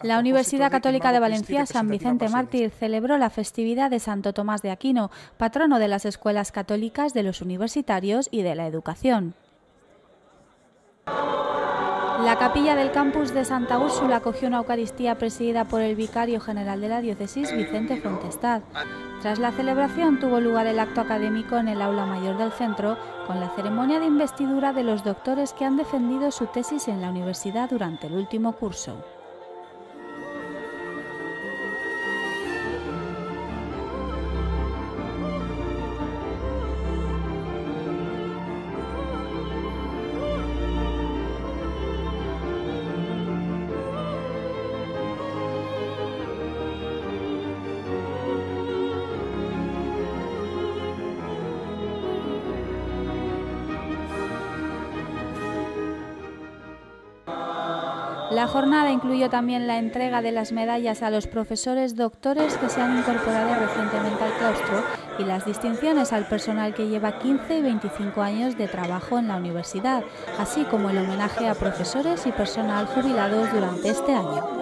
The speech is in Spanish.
La Universidad Católica de Valencia San Vicente Mártir celebró la festividad de Santo Tomás de Aquino, patrono de las escuelas católicas, de los universitarios y de la educación. La capilla del campus de Santa Úrsula acogió una Eucaristía presidida por el vicario general de la diócesis, Vicente Fontestad. Tras la celebración tuvo lugar el acto académico en el aula mayor del centro, con la ceremonia de investidura de los doctores que han defendido su tesis en la universidad durante el último curso. La jornada incluyó también la entrega de las medallas a los profesores doctores que se han incorporado recientemente al claustro y las distinciones al personal que lleva 15 y 25 años de trabajo en la universidad, así como el homenaje a profesores y personal jubilados durante este año.